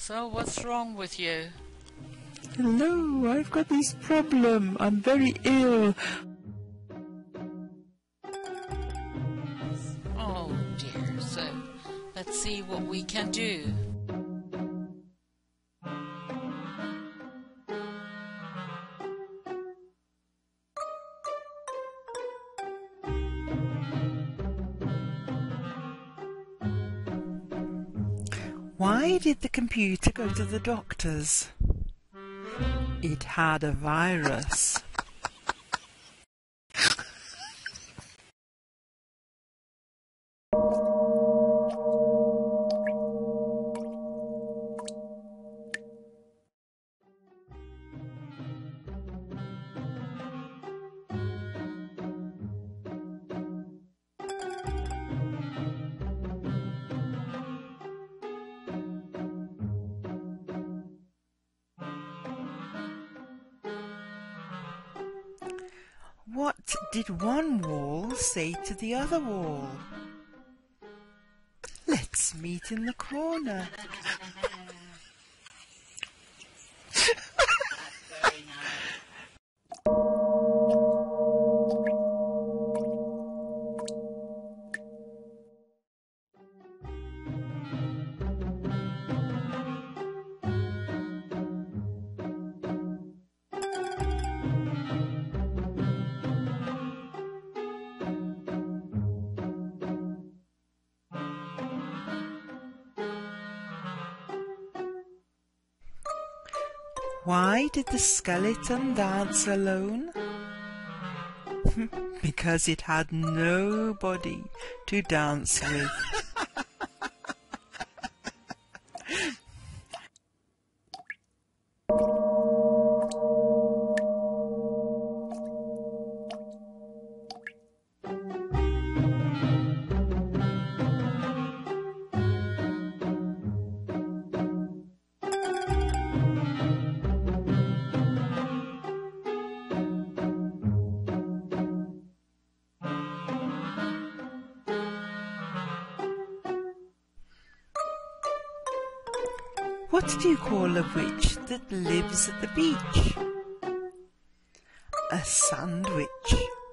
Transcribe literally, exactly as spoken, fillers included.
So what's wrong with you? Hello, I've got this problem. I'm very ill. Oh dear, so let's see what we can do. Why did the computer go to the doctors? It had a virus. What did one wall say to the other wall? Let's meet in the corner. Why did the skeleton dance alone? Because it had nobody to dance with. What do you call a witch that lives at the beach? A sandwich.